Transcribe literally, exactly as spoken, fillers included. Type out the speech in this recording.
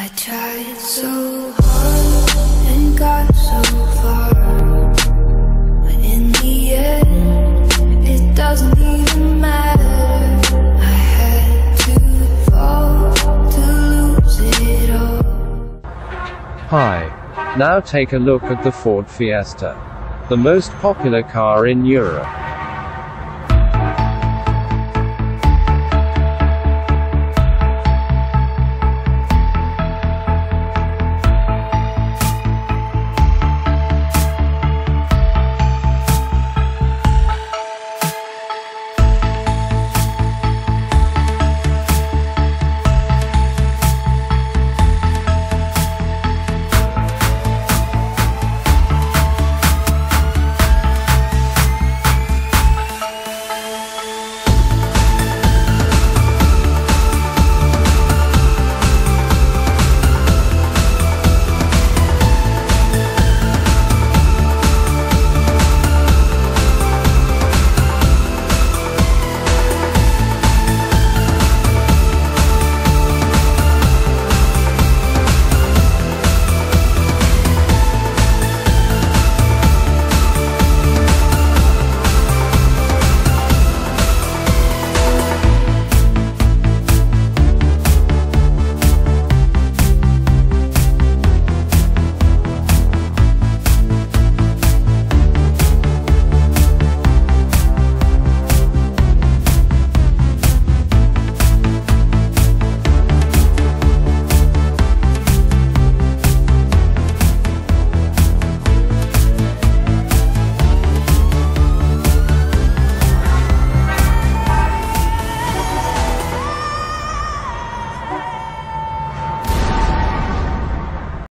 I tried so hard and got so far, but in the end, it doesn't even matter. I had to fall to lose it all. Hi. Now take a look at the Ford Fiesta, the most popular car in Europe.